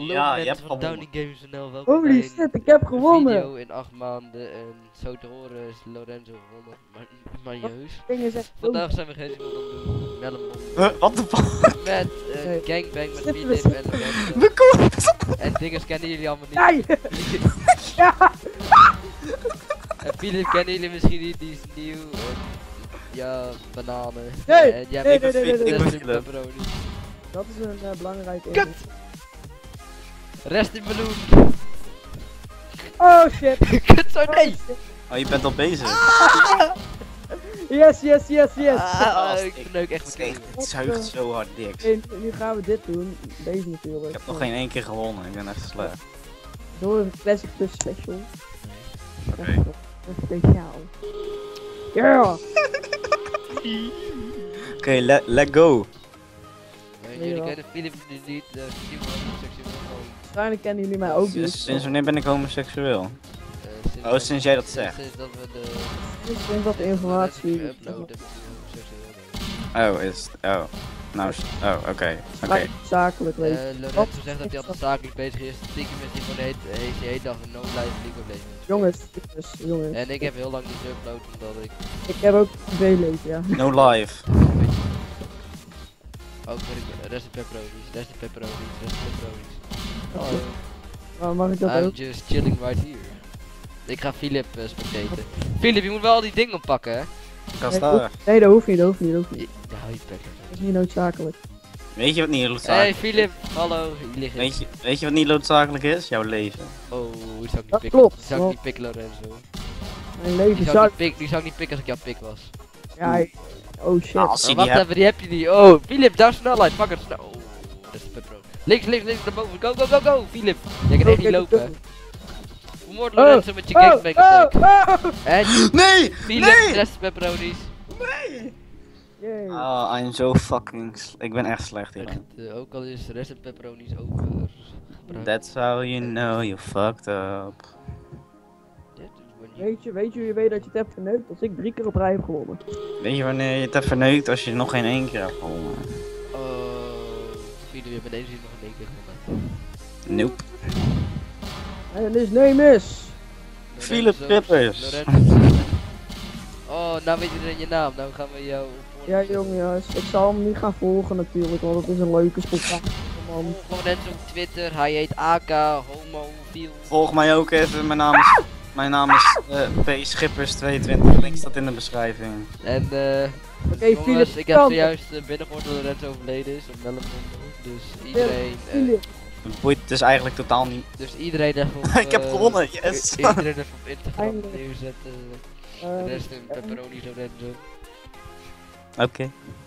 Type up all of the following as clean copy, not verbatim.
Hallo Ja, je mensen hebt van gewonnen. Downing Games NL, welkom Holy bij shit, ik heb een gewonnen! video in 8 maanden en zo te horen is Lorenzo gewonnen. Maar jeus. Ding is echt Vandaag zijn we geen iemand aan het doen. Mellenbom. Wat de fuck? Met Nee. gangbang met Zitten we Philip en Lorenzo. We komen. En dinges kennen jullie allemaal niet. Jij! Ja! En Philip kennen jullie misschien niet, die is nieuw. En, ja, bananen. Nee, En jij nee, bent nee, nee, nee, ik ben rest in Philip. pepperoni. Dat is een belangrijke Kut! info. Rest in meloen. Oh shit! Kut zo, Oh, nee! shit. Oh, je bent al bezig. Yes, yes, yes, yes! Ik verneuk echt mijn keel. Het zuigt zo hard dik. En nu gaan we dit doen. Deze natuurlijk. Ik heb nog geen één keer gewonnen, ik ben echt slecht. Door een Classic Plus special. Oké. Een speciaal. Yeah! Oké, let go. Jullie kennen Philip niet, Simon seksueel gewoon. Waarschijnlijk kennen jullie mij ook niet. Sinds wanneer ben ik homoseksueel? Oh, sinds jij dat zegt. Sinds dat we de Ik denk dat de informatie. uploaden, homoseksueel. Oh, is het? Oh. Nou, oké. Oké. Zakelijk weet. Lorenzo zegt dat hij altijd zakelijk bezig is. Stiekem is hij gewoon de hele dag een no-life League of Legends. Jongens, jongens. En ik heb heel lang niet geüpload omdat ik Ik heb ook veel leven, ja. No life. ook rest in pepperonis, rest in pepperonis, rest in pepperonis. Hallo. Maar mag ik dat I'm ook? just chilling right here. Ik ga Philip spectaten. Philip, je moet wel al die dingen oppakken, hè? Ik ga staan. Nee, dat hoeft niet, dat hoeft niet, dat hoeft niet. Ja, hou je bek. Dat is niet noodzakelijk. Weet je wat niet Hey noodzakelijk Philip, hallo, hier lig ik. Weet je wat niet noodzakelijk is? Jouw leven. Oh, die zou ik niet Dat pikken. klopt, Die zou ik niet pikken, Lorenzo. Mijn leven Die zak. zou ik niet pikken als ik jouw pik was. Ja, oh shit. Nou, als Oh, je wacht die hebt. even, die heb je niet. Oh, Philip, daar snelheid, pak het snel. Oh, dat is de pepperoni. Links, links, links, naar boven. Go, go, go, go, Philip. Jij kan echt niet lopen. Vermoord Lorenzo met je gangbang attack. En Nee! Philip, Nee! rest pepperonis. Yay. Oh, I'm so fucking. Ik ben echt slecht hier. Echt, ook al is de rest pepperonis over. That's how you know you fucked up. Weet je dat je het hebt verneukt als ik 3 keer op rij heb gewonnen. Weet je wanneer je het hebt verneukt als je nog geen één keer hebt gewonnen? Oh, Philip, je bent eens nog in één keer gewonnen. Nope. En his name is... Philip Pippers. Oh, nou weet iedereen je naam. Nou gaan we jou... Ja jongens, ik zal hem niet gaan volgen natuurlijk, want het is een leuke spectakel man. Volg Lorenzo op Twitter. Hij heet AK, homofiel. Volg mij ook even, mijn naam is P. Schippers22, link staat in de beschrijving. En Oké, jongens, Philip, ik heb zojuist binnengehoord dat Lorenzo overleden is op Mellenbom. Dus iedereen... Philip, Het boeit dus eigenlijk totaal niet. dus iedereen even op... Ik heb gewonnen, yes! Iedereen even op Instagram Eindelijk. neerzetten. De rest in pepperoni Lorenzo. Oké.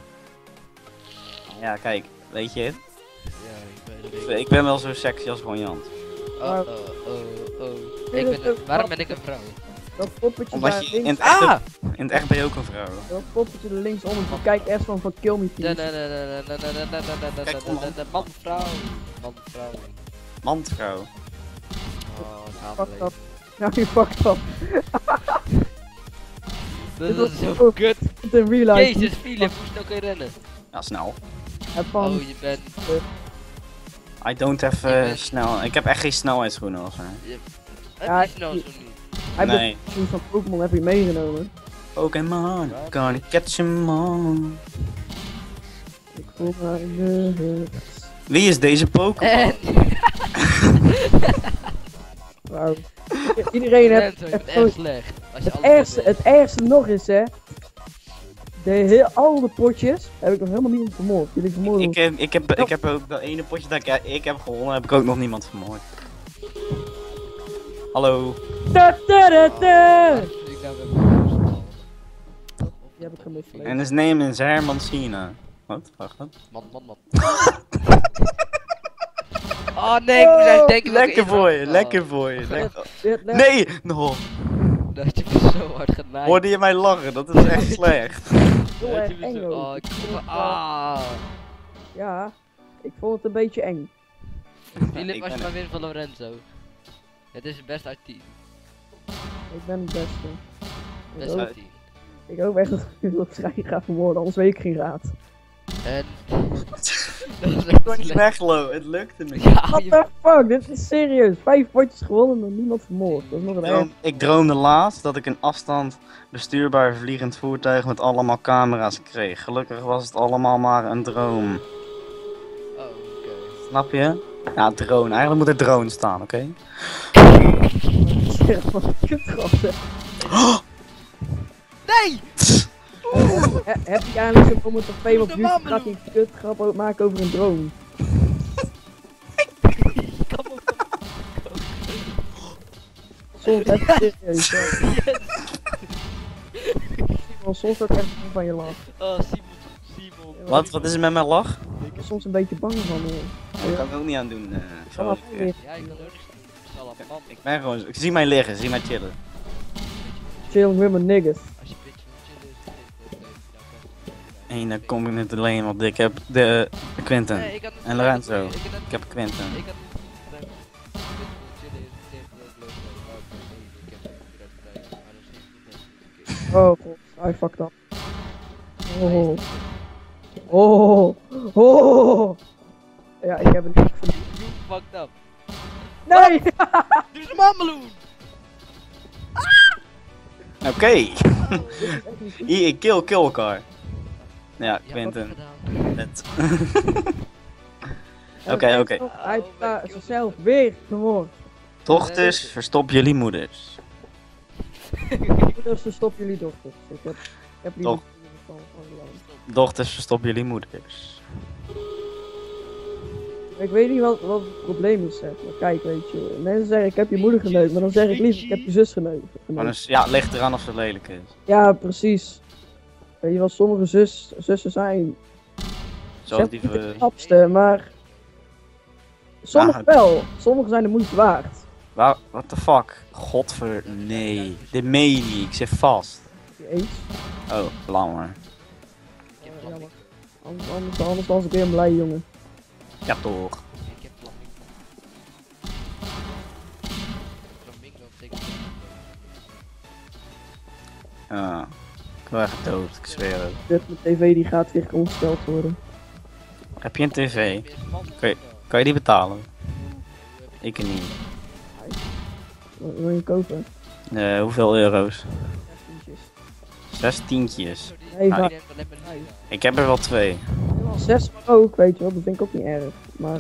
Ja, kijk, weet je, Ja, ik weet het. ik ben wel zo sexy als Ron Jans. Oh. Waarom ben ik een vrouw? dat poppetje Omdat daar je in links, het, echt, Ah! in het echt ben je ook een vrouw. dat poppetje er linksonder, die kijkt echt van kill me please. Man, vrouw. Man, vrouw. Man-vrouw. Oh, Fuck up. Nou, je fucked up. Dat is zo kut. Het in real life. Jezus, Philip, hoe snel kun je rennen? Ja, snel. Heb van, Oh, je bent... I don't have Je bent- snel. Ik heb echt geen snelheidsschoenen of zo. Heb je snel zo niet? hij Nee. heeft de van Pokémon heb je meegenomen. Pokémon, gonna catch 'em all. Ik voel me in de hut. Wie is deze Pokémon? En... Wauw. Iedereen heeft Lorenzo, je bent gewoon- echt slecht. Als je alles het ergste nog is hè. Al de potjes heb ik nog helemaal niemand vermoord. Jullie vermoorden Ik heb ook dat ene potje dat ik heb gewonnen, heb ik ook nog niemand vermoord. Hallo. Da, da, da, da. Ik nou weer Die heb ik gemist. En his name is Herman Cena. Wat? Wacht, wat? Man. Oh nee, ik moest echt denken welke Lekker voor je, inhoud- lekker voor je. lekker- Dit- Nee! No. Dat je me zo hard genaaid. Hoorde je mij lachen? Dat is echt slecht. Heel Dat erg je me eng zo... ook. Oh, ik voel me... Ah. Ja, ik vond het een beetje eng. Philip, Ik als je ben- maar wint van Lorenzo. Het is het best uit 10. Ik ben het beste. Best Ik uit hoop, 10. ik hoop echt dat ik op schijn ga vermoorden, anders weet ik geen raad. En... Dat is Ik echt kon niet slecht. weglopen, het lukte me. Ja, What the fuck, dit is serieus. 5 potjes gewonnen en niemand vermoord. Dat is nog een erg. Ik droomde laatst dat ik een afstand bestuurbaar vliegend voertuig met allemaal camera's kreeg. Gelukkig was het allemaal maar een droom. Oh, oké. Snap je? Ja, drone. Eigenlijk moet er drone staan, oké? Zeg, wat een kutgrap, zeg. Nee! Heb je eigenlijk zo'n moment of fame op De YouTube man, dat je een kutgrap maken over een drone? Kom op. Soms even serieus, hè. Simon, soms ook echt van je lach. Oh, Simon. Wat is er met mijn lach? Ik ben soms een beetje bang van hoor. Daar kan ik ook niet aan doen. Vanaf zo. weer Ja, ik kan ook niet snel op man. Ik ben gewoon... Zie mij liggen, zie mij chillen. chilling with my niggas. Als je bitch wil chillen, dan En dan kom ik net alleen, want ik heb de Quentin. Nee, ik had En Lorenzo. Ik Ik heb Quentin. had chillen is leuk. Oh god, I fucked up. Oh. Oh. Oh. Ja, ik heb het niet verdiend. You fucked up. Nee! Dit is een mameloen! Oké. Hier, ik kill elkaar. Ja, Quentin. Net. Oké. Hij heeft zichzelf weer vermoord. Dochters, verstop jullie moeders. Moeders, stop jullie dochters. Ik heb liever Toch. van de land. Dochters, verstop jullie moeders. Ik weet niet wat het probleem is, zeg maar. Kijk, weet je. Mensen zeggen ik heb je moeder geneukt, maar dan zeg ik liever ik heb je zus geneukt. Maar dus, ja, het ligt eraan of ze lelijk is. Ja, precies. Weet je wel, sommige zussen zijn Zoals niet die de knapste, maar sommige wel. Sommige zijn de moeite waard. What the fuck? Godver... Nee. Dit meen je niet. Ik zit vast. Je eens? Oh, laat maar. Jammer. Anders was ik weer een blij jongen. Ja, toch. Ik heb flamingo. Flamingo betekent... Ja. Ik word echt dood, ik zweer het. Dit met tv die gaat weer omgesteld worden. Heb je een tv? Kan je die betalen? Ik niet. Wat wil je kopen? Hoeveel euro's? 16'tjes. 16'tjes. Nee, Ah, maar Ik heb er wel 2. 6 maar ook, weet je wel. Dat vind ik ook niet erg. Maar...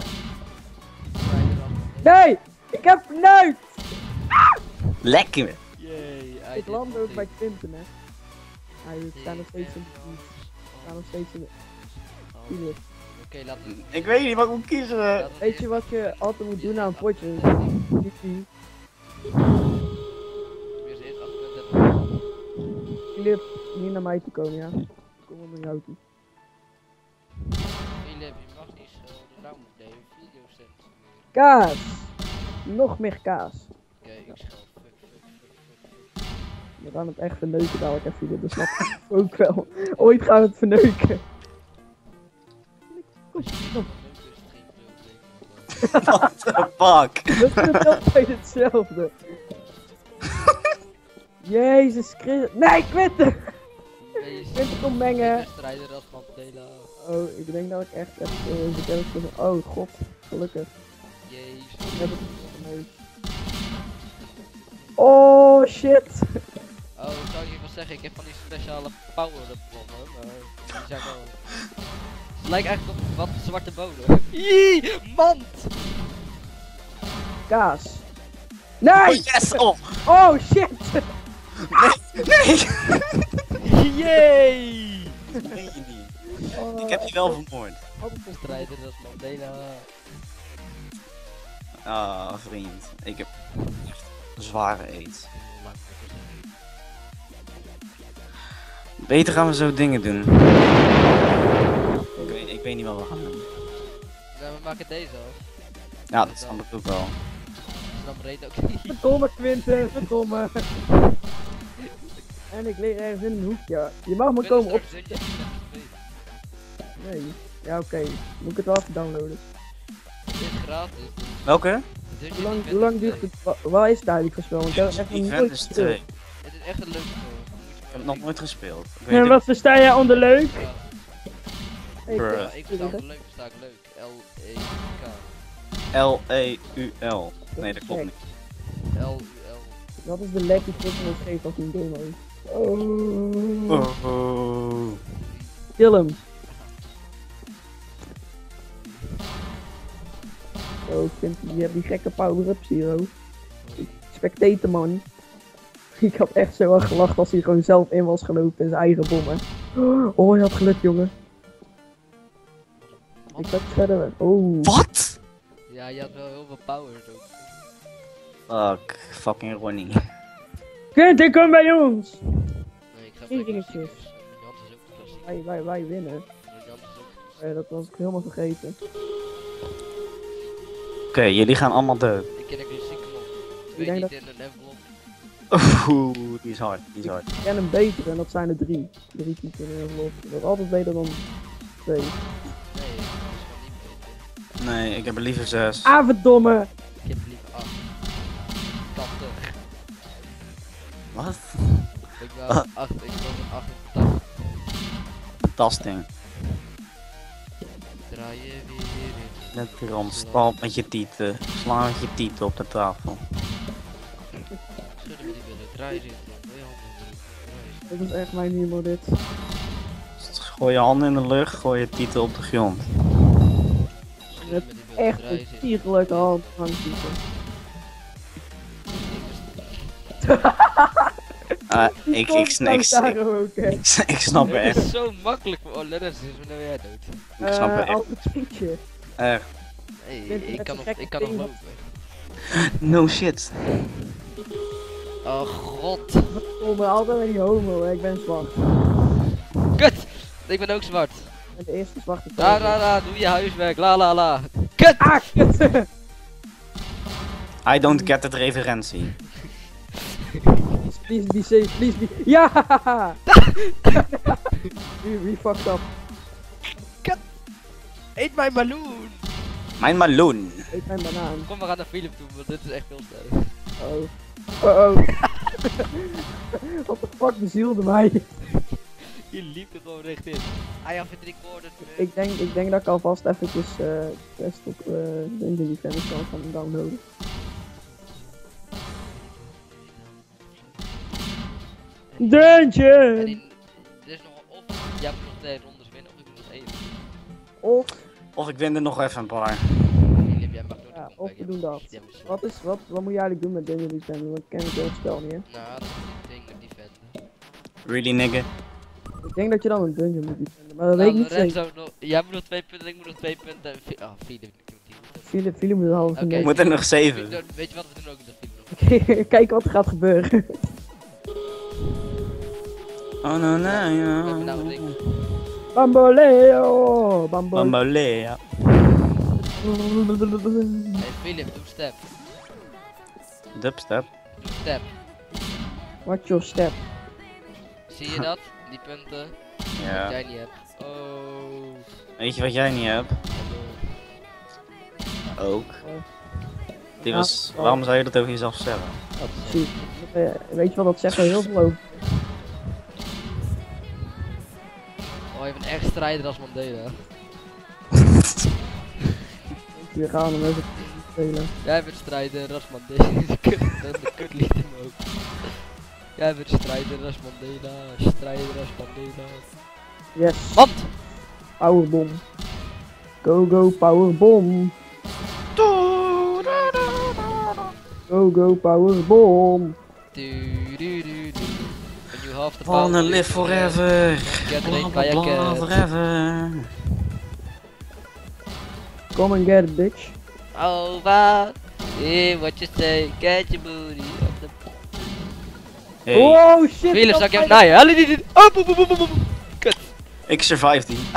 Nee! Ik heb verneukt! Lekker! Yay, Ik land ook bij Quinten, hè. Hij staat nog steeds in de buurt. Staat nog steeds in de buurt. Oké, laten we... Ik weet niet wat ik moet kiezen. Weet je wat je altijd moet doen na een potje? Philip, niet naar mij toe komen, ja. Kom maar naar jou toe. Philip, je mag niet zo lang deze video censureren. Kaas! Nog meer kaas. Oké, ik schel. We gaan het echt verneuken dadelijk, hè, Philip. Dat snap ik ook wel. Ooit gaan we het verneuken. What the fuck? Dat is het altijd hetzelfde. Jezus Christus. Nee, Quinten! Quinten komt mengen. De strijder als Mandela. Oh, ik denk dat ik echt oh god, gelukkig. Jezus. Ik heb het verneukt. Oh shit! Oh, zou ik even zeggen, ik heb van die speciale power bommen, maar die zijn wel... Het lijkt eigenlijk op wat zwarte bodem. Jee, mand! Kaas. Nee! Oh yes! Oh! Oh shit! Nee! Yay! Dat meen je niet. Oh, Ik heb je wel vermoord. De strijder als Mandela. Ah, vriend. Ik heb echt zware aids. Beter gaan we zo dingen doen. Ik weet niet wat we gaan doen. Nou, we maken deze af. Ja, dat snap ik ook wel. Dus dan breed ook niet. verdomme Quinten, verdomme. En ik lig ergens in een hoekje. Je mag me komen op. Nee. Ja oké. Moet ik het wel even downloaden. Dit is gratis. Welke? Hoe lang duurt het? Waar is het eigenlijk voor spel? Want ik heb echt nog Event nooit is gespeeld. 2. Het is echt een leuk spel. Ik heb het nog nooit gespeeld. Ik En weet wat versta jij onder leuk? Ja. Hey, Bruh. Ja, ik versta het leuk, versta ik leuk. L-E-E-K. L-E-U-L. Nee, dat klopt niet. L-U-L. Dat is de lek die Christmas geeft als een demo. Oh. Oh. Kill hem. Oh, ik vind die, die gekke power-ups hier, oh. Spectator man. Ik had echt zo hard gelachen als hij gewoon zelf in was gelopen in zijn eigen bommen. Oh, hij had geluk, jongen. Ik dacht verder weg. Oh. Wat? Ja, je had wel heel veel powers ook. Fuck, fucking Ronnie. Kind, ik kom bij ons! Nee, ik ga Eén even dingetje. Jans is ook klassiek. Wij winnen. Jans is ook Dat was ik helemaal vergeten. Oké, jullie gaan allemaal dood. Ik ken een klassieke man. Ik Weet denk niet dat- in een envelop. Oh. Die is hard, die is hard. Ik ken hem beter en dat zijn er 3. 3 typen in een envelop. Dat is altijd beter dan 2. Nee, dat is gewoon niet beter. Nee, ik heb er liever 6. Ah, verdomme! Ik heb liever 8. 80. Wat? Ik wil 8, ik wil 88. Fantastisch. Draai je weer in. Let erom, stamp met je tieten. Sla met je tieten op de tafel. Schudden met die billen. Draai je in. Wil je handen in. Dit is echt mijn humor, dit. Gooi je handen in de lucht, gooi je tieten op de grond. Schudden Met met die billen. echt Draai een je in. tierlijke hand aan het typen. Ik snap er Het echt. is zo makkelijk voor Lennis is wanneer jij dood. Ik snap er echt. Altijd speedje. Echt. Nee, Dit ik met kan zo'n nog gekke lopen. ding. No shit. Oh god. Oh, maar altijd met die homo, hè. Ik ben zwart. Kut! Ik ben ook zwart. En de eerste zwarte La la la, doe je huiswerk. La la la. Kut! Ah, kut! I don't get het referentie. Please be safe, please be... Ja! We fucked up. Eet mijn meloen! Mijn meloen. Eet mijn banaan. Kom, we gaan naar Philip toe, want dit is echt veel sterk. Oh. Oh oh. What the fuck bezielde mij? Je liep er gewoon recht in. Ah ja, vind ik woorden. Ik denk dat ik alvast eventjes best op Dungeon Defenders kan gaan downloaden. Dungeon! Er is nog of jij moet nog 2 rondes winnen, of ik moet nog 1. Of, Of ik win er nog even een paar. Philip, jij mag nooit ja, een of comeback, we doen dat. jij moet- Wat moet jij eigenlijk doen met Dungeon Defenders? Want ik ken het hele spel niet, hè? Nou, dat is het ding met defenden. Really nigga. Ik denk dat je dan een dungeon moet defenden, maar dat weet ik niet zeker. Renzo, jij moet nog 2 punten, ik moet nog 2 punten. Oh, Philip, ik moet die. Philip moet het halve Oké. Ik moet er nog 7. Weet je wat, we doen ook dat Philip nog. Kijk wat er gaat gebeuren. Oh no no We hebben nou een no. ding. Bamboleo! Bamboleo! Bambolea. Hey Philip, doe step. Dubstep. Doe step. Watch your step. Zie je dat? Die punten. Dat Ja. jij niet hebt. Oh. Weet je wat jij niet hebt? Ook. Die was. Waarom zou je dat over jezelf zeggen? Ja, precies. Weet je wat dat zegt er heel veel over? Oh, je bent echt strijder als Mandela. We gaan hem even spelen. Jij bent strijder als Mandela. De kut ligt in me ook. Jij bent strijder als Mandela. Strijder als Mandela. Yes. Want! Powerbomb. Go go powerbomb. Go go powerbomb. Du, du, du, du. And you have the Wanna power live to forever. Get Blah raped blah by a blah cat. forever. Come and get it, bitch. Oh, wow. Hear what you say. Get your booty up the... Hey, Oh shit! Philip, dat zal ik is even naaien? Hallo, dit. Oh, boem, boem, boem, boem, boem. Kut. ik survive die.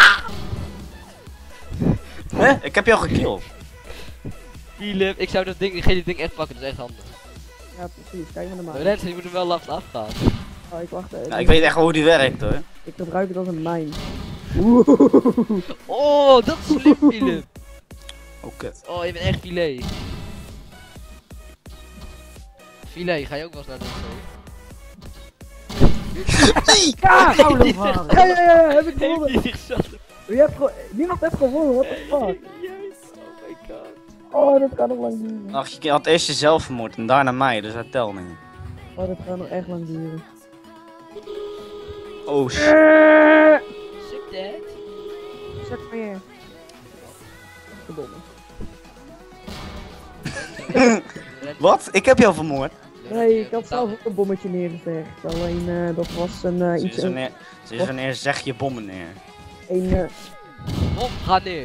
Hè? Ik heb jou gekilld. Philip, ik zou dat ding, die gele ding echt pakken, dat is echt handig. Ja, precies. Kijk maar naar mij. Renzo, je moet hem wel laten afgaan. Oh, ik wacht even. Ja, ik weet echt wel hoe die werkt hoor. Ik gebruik het als een mijn. Oh, dat is slim, Philip. Oh kut. Oh, je bent echt filet. Filet, ga je ook wel eens naar de wc? Ja! Oude Ja, heb ik Heeft gewonnen. hij zichzelf... Niemand heeft gewonnen, what the fuck? Oh, dat gaat nog lang duren. Ach, je had eerst jezelf vermoord en daarna mij, dus dat telt niet. Oh, dat gaat nog echt lang duren. Oh shit. Suck that. Zak meer. Verdomme. Wat? Ik heb jou vermoord. Nee, ik had zelf ook een bommetje neergeveegd. Alleen dat was een iets... Sinds wanneer zeg je bommen neer? Bom, ga neer.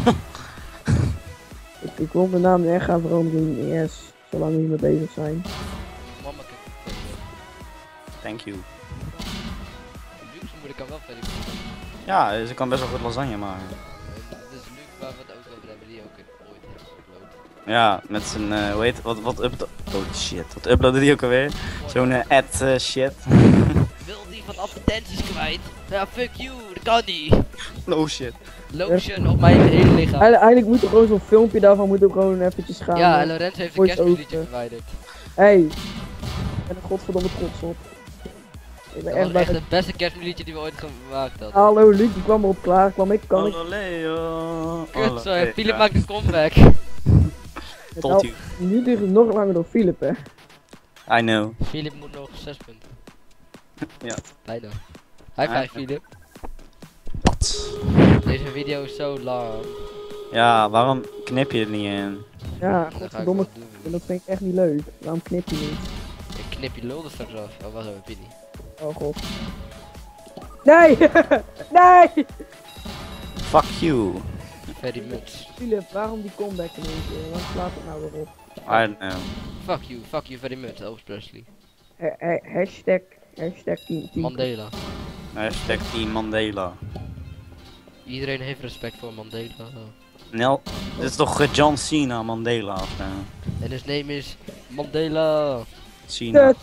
Ik wil de naam echt gaan veranderen in ES. Zolang we hiermee bezig zijn. Mama, kijk. Thank you. Luxe moet ik hem wel verder. Ja, dus ik kan best wel goed lasagne maken. Dat is Luke waar we het ook over hebben, die ook ooit heeft geüpload. Ja, met zijn, hoe heet, wat upload... Oh shit, wat uploadde die ook alweer? Zo'n ad shit. Wil die van advertenties kwijt? Ja, fuck you, dat kan niet. Oh shit. Lotion op mijn hele lichaam. Eigenlijk moet er gewoon zo'n filmpje daarvan moeten we gewoon eventjes gaan. Ja, en Lorenzo heeft een voice kerstmuziekje over. verwijderd. Hey, ik ben er godverdomme trots op. Ik ben Dat echt was blij. echt het beste kerstmuziekje die we ooit gemaakt hadden. Hallo Luc, die kwam erop klaar. Kan ik. Hallo Leo. Kut, sorry, Philip maakt een comeback. Tot u. Nu duurt het nog langer door Philip, hè. I know. Philip moet nog 6 punten. Ja. Bijna. High five, Philip. Wat? Deze video is zo lang. Ja, waarom knip je het niet in? Ja, Dat ga ik godverdomme. wel doen. Dat vind ik echt niet leuk. Waarom knip je niet? Ik knip je lul er straks af. Oh, wacht even, Pini. Oh god. Nee! Nee! Fuck you. Very much. Philip, waarom die comeback in één keer? Waarom slaat het nou weer op? I don't know. Fuck you very much, Elvis Presley. Hashtag team. Mandela. Hashtag Team Mandela. Iedereen heeft respect voor Mandela. Nel, dit is toch John Cena Mandela of zo? En his name is Mandela. Cena.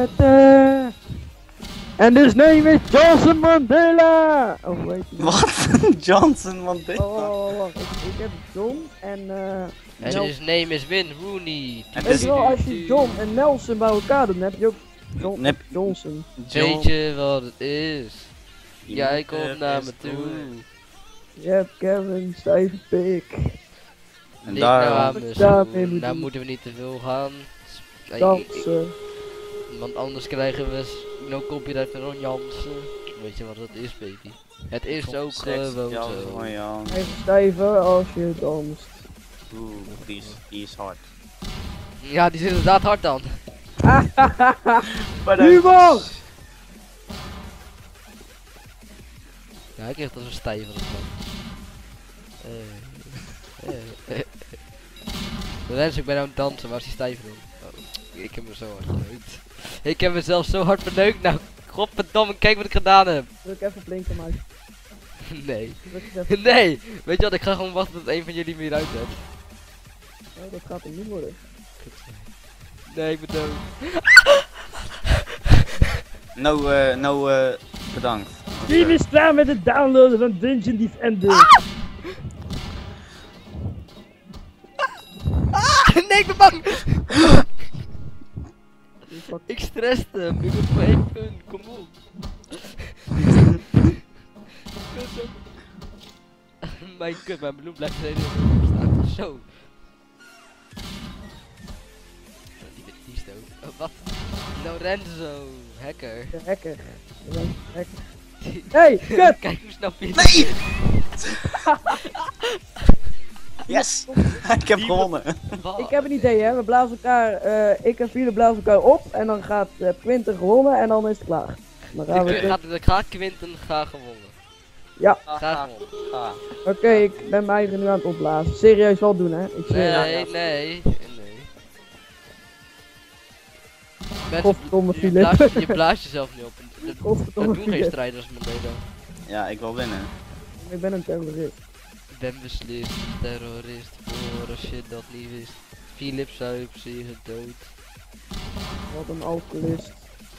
And his name is Johnson Mandela! Oh, weet je. Wat? Johnson Mandela? Oh, wacht. Ik heb John en En his name is Win Rooney. En Weet je wel, als je John en Nelson bij elkaar doet, dan heb je ook John Nep- Johnson. Weet je wat het is? Jij komt Het naar is me toe. goed. Je hebt Kevin, stijve pik. En Lik nou daarom... aan me daarmee zo. moet Nou doen. moeten we niet te veel gaan. Dansen. Want anders krijgen we no copyright van Ron Jansen. Weet je wat het is, baby? Het is ook gewoon Ja, zo. mooi Jan. Even stijven als je danst. Oeh, die is hard. Ja, die zit inderdaad hard dan. Humor! Ja, ik kreeg dat zo'n stijf van het man. Lorenzo, ik ben aan het dansen, waar is die stijf dan? Oh, ik heb me zo hard verneukt. Ik heb mezelf zo hard verneukt, nou. Godverdomme, kijk wat ik gedaan heb. Druk even blinken, maar. Nee. Druk eens even. Nee, weet je wat, ik ga gewoon wachten tot een van jullie me eruit hebt. Oh, dat gaat hem niet worden. Nee, ik ben dood. Bedankt. Team is klaar met het downloaden van Dungeon Defender. Nee, ik ben bang! Ik stresste hem, ik heb maar 1 punt, kom op. Mijn kut, mijn bloem blijft steeds staan. Zo. Die is dood. Oh, wat? Lorenzo, hacker. De hacker. Hey, kut! Kijk hoe snel je. Nee! Yes! Ik heb gewonnen. Ik heb een idee, hè. We blazen elkaar, ik en Philip blazen elkaar op. En dan gaat Quinten gewonnen en dan is het klaar. Dan gaan we Ik ga Quinten graag gewonnen. Ja. Graag gewonnen. Ga. Oké, ik ben mij nu aan het opblazen. Serieus wel doen, hè. Ik zweer. Nee. Godverdomme, Je Philip. blaast jezelf niet op. Dat Godverdomme, doen geen Philip. strijders met Mandela. Ja, ik wil winnen. Ik ben een terrorist. Ik ben beslist terrorist voor als je dat niet wist. Philip zuip zich dood. Wat een alcoholist.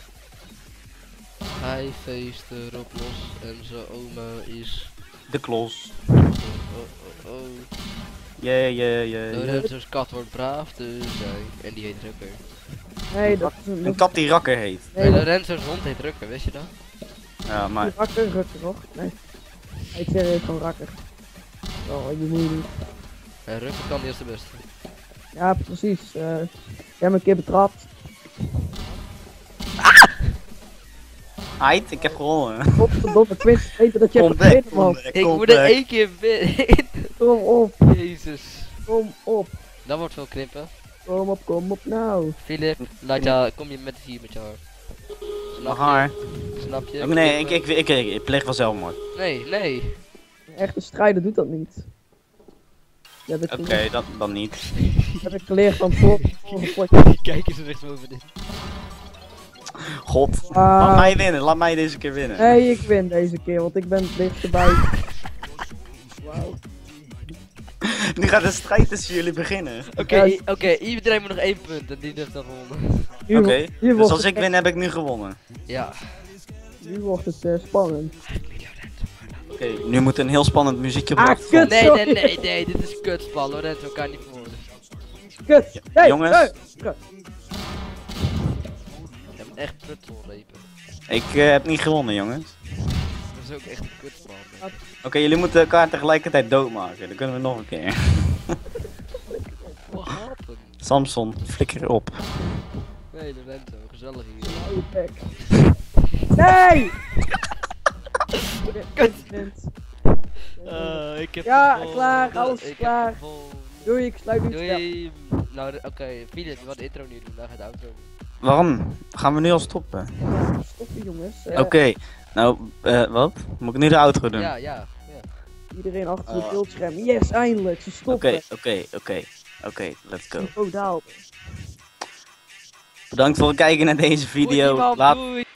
Hij feest erop los en zijn oma is. De klos. Oh. Yeah. Lorenzo's kat wordt braaf te zijn. En die heet Rukker. Nee, dat is Een kat die rakker heet. Nee, dat Lorenzo's hond heet Rukker, wist je dat? Ja, maar... is rakker, toch? Nee. Ik zeg het gewoon rakker. Oh, je moet niet. Rukken kan eerst de beste. Ja, precies. Je hebt me een keer betrapt. Ait, ik heb gewonnen. Godverdomme, ik wist weten dat je Kom hebt back, gewonnen, kom man. back, Ik kom moet er back. 1 keer winnen. Kom op, Jezus. kom op. Dat wordt veel krimpen. Kom op nou. Philip, laat jou, kom je met hier met jou. Mijn haar. Snap je? Nee, Krimpen. ik pleeg wel zelfmoord. Nee. Een echte strijder doet dat niet. Dat heb ik, Oké, dan niet. heb ik geleerd van vorige potje. Kijk eens rechtsboven dit. God. Ah. Laat mij winnen, laat mij deze keer winnen. Nee, ik win deze keer, want ik ben het dichtst bij. Wauw. Nu gaat de strijd tussen jullie beginnen. Oké, iedereen moet nog 1 punt en die heeft dan gewonnen. Oké, dus als ik win heb ik nu gewonnen. Ja. Nu wordt het spannend. Oké, nu moet een heel spannend muziekje op de Ah, achtergrond. kut. Sorry. Nee, dit is kutspel, Lorenzo kan niet voor. Kut. Hey, jongens. hey, kut. Je hebt echt prutselrepen. Ik heb niet gewonnen, jongens. Dat is ook echt een kutspel. Oké, jullie moeten elkaar tegelijkertijd doodmaken. Dan kunnen we nog een keer. Wat happened? Samson, flikker op. Nee, Lorenzo, gezellig hier. Oude bek. Nee! Kut. Doei, Ik heb Ja, gewonnen. klaar, alles Ik heb klaar. gewonnen. ik sluit nu het spel. Doei. Nou, oké, Philip, wat de intro nu doen, dan gaat de outro doen. Waarom? Gaan we nu al stoppen? Ja, stoppen jongens. Oké, nou, wat? Moet ik nu de outro doen? Ja. Iedereen achter het beeldscherm. Yes, eindelijk. Ze stoppen. Oké, let's go. Oh, daalt. Bedankt voor het kijken naar deze video. Doei, Laat doei.